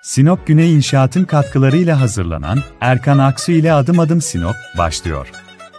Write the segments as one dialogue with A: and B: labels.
A: Sinop Güney İnşaat'ın katkılarıyla hazırlanan Erkan Aksu ile Adım Adım Sinop başlıyor.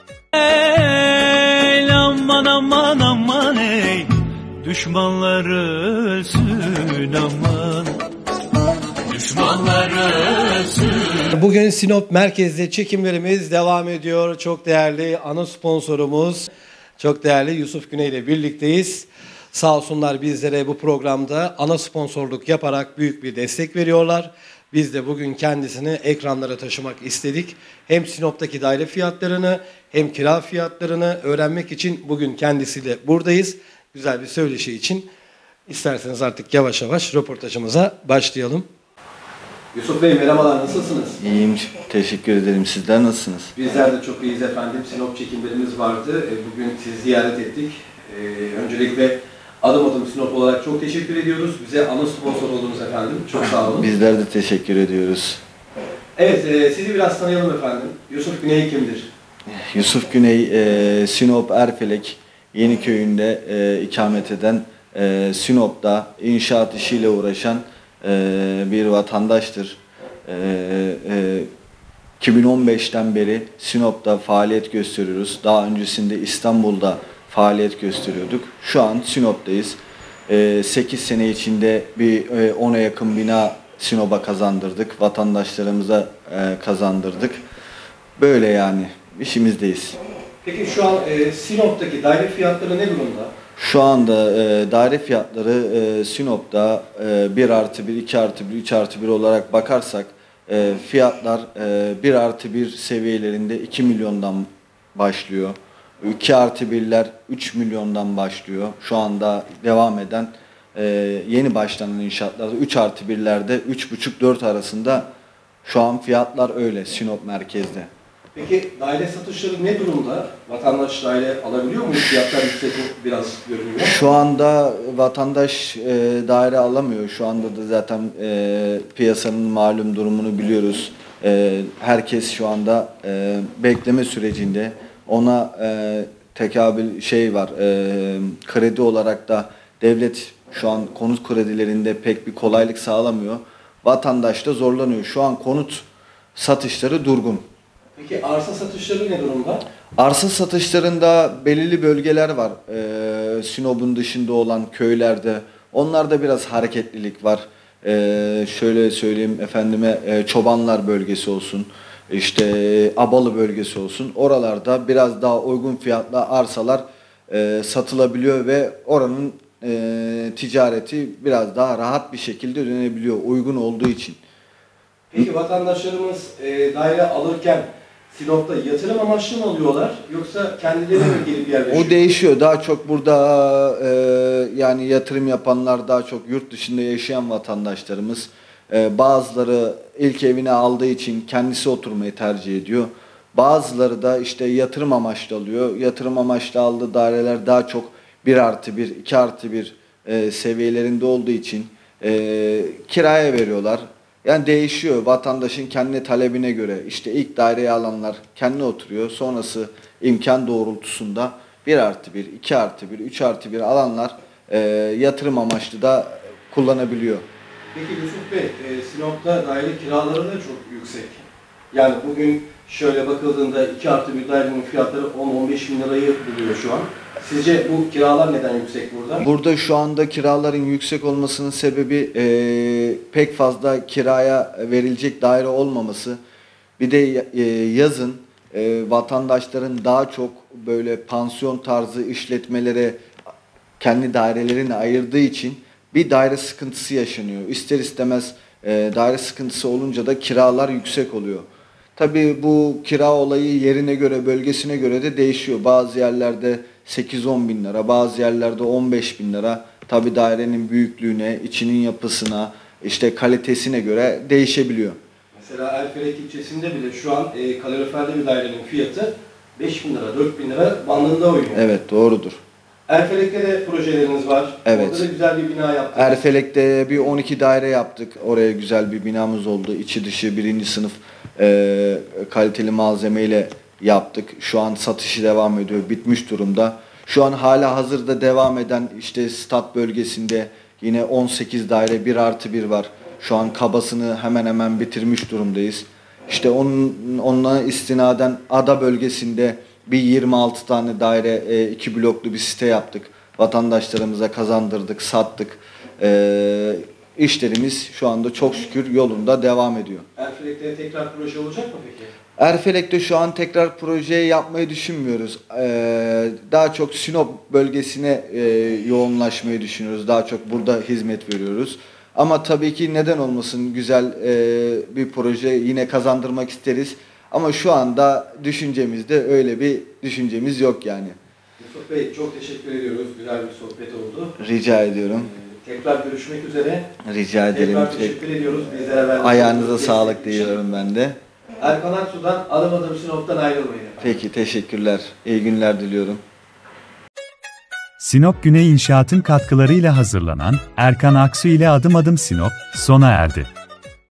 B: Ey, aman aman aman ey, düşmanlar ölsün aman, düşmanlar ölsün.
C: Bugün Sinop merkezde çekimlerimiz devam ediyor. Çok değerli ana sponsorumuz, çok değerli Yusuf Güney ile birlikteyiz. Sağ olsunlar bizlere bu programda ana sponsorluk yaparak büyük bir destek veriyorlar. Biz de bugün kendisini ekranlara taşımak istedik. Hem Sinop'taki daire fiyatlarını hem kira fiyatlarını öğrenmek için bugün kendisiyle buradayız. Güzel bir söyleşi için isterseniz artık yavaş yavaş röportajımıza başlayalım. Yusuf Bey merhabalar, nasılsınız?
D: İyiyim, teşekkür ederim. Sizler nasılsınız?
C: Bizler de çok iyiyiz efendim. Sinop çekimlerimiz vardı. Bugün sizi ziyaret ettik. Öncelikle Adım Adım Sinop olarak çok teşekkür ediyoruz. Bize ana sponsor oldunuz efendim. Çok sağ olun.
D: Bizler de teşekkür ediyoruz.
C: Evet, sizi biraz tanıyalım efendim. Yusuf Güney kimdir?
D: Yusuf Güney, Sinop Erfelek Yeniköy'ünde ikamet eden, Sinop'ta inşaat işiyle uğraşan bir vatandaştır. 2015'ten beri Sinop'ta faaliyet gösteriyoruz. Daha öncesinde İstanbul'da faaliyet gösteriyorduk. Şu an Sinop'tayız. 8 sene içinde bir 10'a yakın bina Sinop'a kazandırdık. Vatandaşlarımıza kazandırdık. Böyle yani işimizdeyiz.
C: Peki şu an Sinop'taki daire fiyatları ne durumda?
D: Şu anda daire fiyatları Sinop'ta 1+1, 2+1, 3+1 olarak bakarsak fiyatlar 1+1 seviyelerinde 2 milyondan başlıyor. 2+1'ler 3 milyondan başlıyor. Şu anda devam eden yeni başlanan inşaatlarda 3+1'lerde 3,5-4 arasında şu an fiyatlar öyle Sinop merkezde.
C: Peki daire satışları ne durumda? Vatandaş daire alabiliyor mu? Fiyatlar yüksek biraz görünüyor.
D: Şu anda vatandaş daire alamıyor. Şu anda da zaten piyasanın malum durumunu biliyoruz. Herkes şu anda bekleme sürecinde. Ona tekabül var, kredi olarak da devlet şu an konut kredilerinde pek bir kolaylık sağlamıyor. Vatandaş da zorlanıyor. Şu an konut satışları durgun.
C: Peki arsa satışları ne durumda?
D: Arsa satışlarında belirli bölgeler var. Sinop'un dışında olan köylerde. Onlarda biraz hareketlilik var. Şöyle söyleyeyim efendime, Çobanlar bölgesi olsun, işte Abalı bölgesi olsun. Oralarda biraz daha uygun fiyatla arsalar satılabiliyor ve oranın ticareti biraz daha rahat bir şekilde dönebiliyor uygun olduğu için.
C: Peki vatandaşlarımız daire alırken Sinop'ta yatırım amaçlı mı alıyorlar yoksa kendileri mi gelip yerleşiyor?
D: O değişiyor. Daha çok burada yani yatırım yapanlar daha çok yurt dışında yaşayan vatandaşlarımız. Bazıları ilk evini aldığı için kendisi oturmayı tercih ediyor. Bazıları da işte yatırım amaçlı alıyor. Yatırım amaçlı aldığı daireler daha çok 1+1, 2+1 seviyelerinde olduğu için kiraya veriyorlar. Yani değişiyor vatandaşın kendi talebine göre. İşte ilk daireyi alanlar kendi oturuyor. Sonrası imkan doğrultusunda 1+1, 2+1, 3+1 alanlar yatırım amaçlı da kullanabiliyor.
C: Peki Yusuf Bey, Sinop'ta daire kiraları da çok yüksek. Yani bugün şöyle bakıldığında 2+1 dairenin fiyatları 10-15 bin lirayı buluyor şu an. Sizce bu kiralar neden yüksek burada?
D: Burada şu anda kiraların yüksek olmasının sebebi pek fazla kiraya verilecek daire olmaması. Bir de yazın vatandaşların daha çok böyle pansiyon tarzı işletmelere kendi dairelerini ayırdığı için bir daire sıkıntısı yaşanıyor. İster istemez daire sıkıntısı olunca da kiralar yüksek oluyor. Tabii bu kira olayı yerine göre, bölgesine göre de değişiyor. Bazı yerlerde 8-10 bin lira, bazı yerlerde 15 bin lira. Tabii dairenin büyüklüğüne, içinin yapısına, işte kalitesine göre değişebiliyor.
C: Mesela Erfelek ilçesinde bile şu an kaloriferli bir dairenin fiyatı 5 bin lira, 4 bin lira bandında oynuyor.
D: Evet, doğrudur.
C: Erfelek'te de projeleriniz var.
D: Evet.
C: Orada da güzel bir bina yaptık.
D: Erfelek'te bir 12 daire yaptık. Oraya güzel bir binamız oldu. İçi dışı 1. sınıf kaliteli malzemeyle yaptık. Şu an satışı devam ediyor. Bitmiş durumda. Şu an hala hazırda devam eden işte stat bölgesinde yine 18 daire 1+1 var. Şu an kabasını hemen hemen bitirmiş durumdayız. İşte onunla istinaden ada bölgesinde bir 26 tane daire, 2 bloklu bir site yaptık. Vatandaşlarımıza kazandırdık, sattık. İşlerimiz şu anda çok şükür yolunda devam ediyor.
C: Erfelek'te tekrar proje olacak mı peki?
D: Erfelek'te şu an tekrar proje yapmayı düşünmüyoruz. Daha çok Sinop bölgesine yoğunlaşmayı düşünüyoruz. Daha çok burada hizmet veriyoruz. Ama tabii ki neden olmasın, güzel bir proje yine kazandırmak isteriz. Ama şu anda düşüncemizde öyle bir düşüncemiz yok yani.
C: Yusuf Bey çok teşekkür ediyoruz. Güzel bir sohbet oldu.
D: Rica ediyorum.
C: Tekrar görüşmek üzere.
D: Rica ederim.
C: Tekrar teşekkür ediyoruz. Bizlere verdiğiniz
D: Ayağınıza
C: destek
D: sağlık
C: için.
D: diliyorum ben de.
C: Erkan Aksu'dan Adım Adım Sinop'tan ayrılmayın.
D: Peki, teşekkürler. İyi günler diliyorum.
A: Sinop Güney İnşaat'ın katkılarıyla hazırlanan Erkan Aksu ile Adım Adım Sinop sona erdi.